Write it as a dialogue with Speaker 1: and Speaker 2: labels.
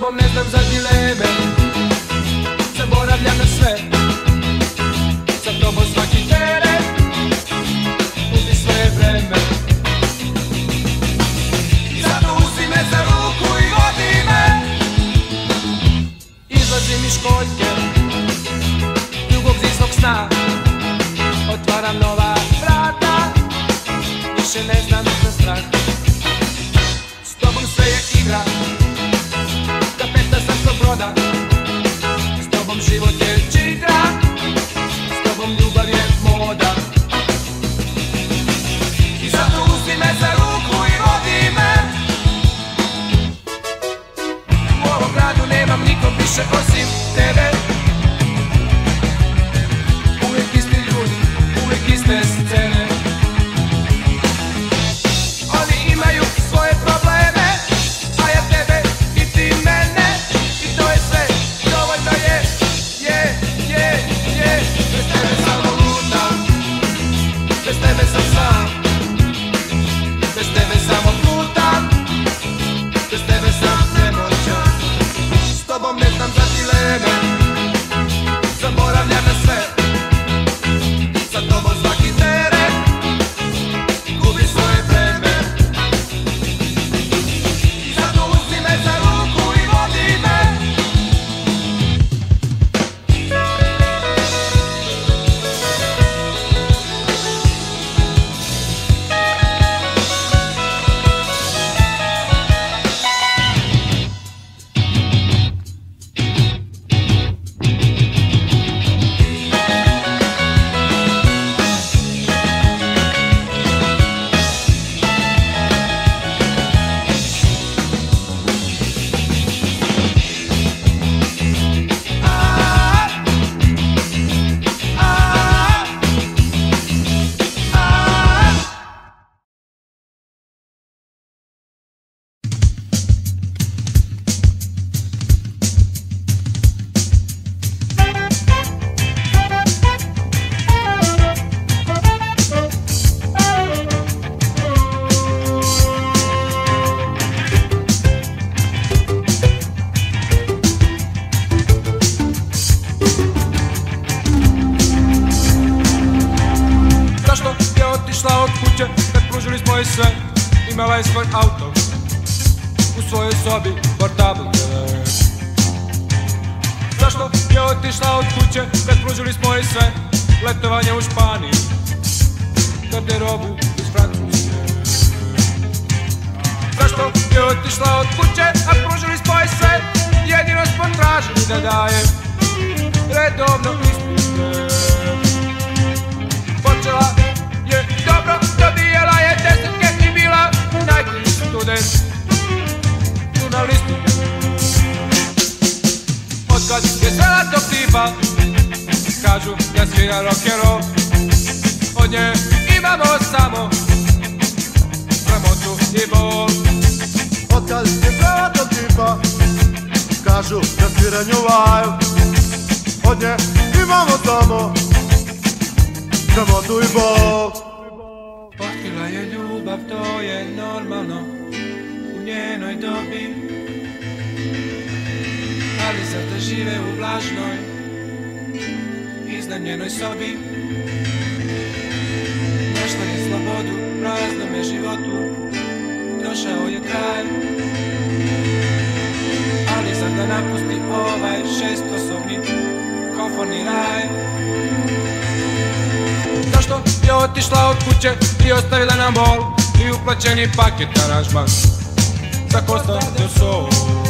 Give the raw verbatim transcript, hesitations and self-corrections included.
Speaker 1: tobom ne znam za dileme, zaboravljam na sve. Sa tobom svaki teren nudi svoje vreme. I zato uzmi me za ruku i vodi me. Izlazim iz školjke dugog zimskog sna, otvaram nova vrata, više ne znam za strah. S tobom sve je igra, kapeta sam svog broda. S tobom život je čigra, s tobom ljubav je moda. I zato uzmi me za ruku i vodi me. U ovom gradu nemam nikom više osim tebe. Uvijek isti ljudi, uvijek iste scene. Oni imaju svoje probleme, a ja tebe i ti mene. I to je sve, dovoljno je, je, je, je. Bez tebe samo lutam, bez tebe sam sam. Bez tebe samo plutam, bez tebe sam nemoćan. S tobom ne znam za dileme, zaboravljam na sve. Sa tobom svaki teren gubi svoje vreme. I zato uzmi me za ruku i vodi me. Zašto je otišla od kuće kad pružili smo joj sve? Imala je svoj auto, u svojoj sobi portabl telefon. Zašto je otišla od kuće kad pružili smo joj sve? Letovanje u Španiji, garderobu iz Francuske. Zašto je otišla od kuće a pružili smo joj sve? Jedino smo tražili da daje redovno ispite. Počela je dobro, dobijala je desetke i bila najbolji student žurnalistike. Otkad je srela tog tipa, kažu da svira rock'n'roll. Od nje imamo samo sramotu i bol.
Speaker 2: Otkad je srela tog tipa, kažu da svira nju live. Od nje imamo samo sramotu i bol.
Speaker 1: Otkrila je ljubav, to je normalno u njenoj dobi, ali sada žive u vlažnoj, iznajmljenoj sobi. Našla je slobodu, praznome životu, došao je kraj, ali sada napusti ovaj šestosobni komforni raj. Zašto je otišla od kuće i ostavila nam bol i uplaćeni paket aranžman za Costa del Sol?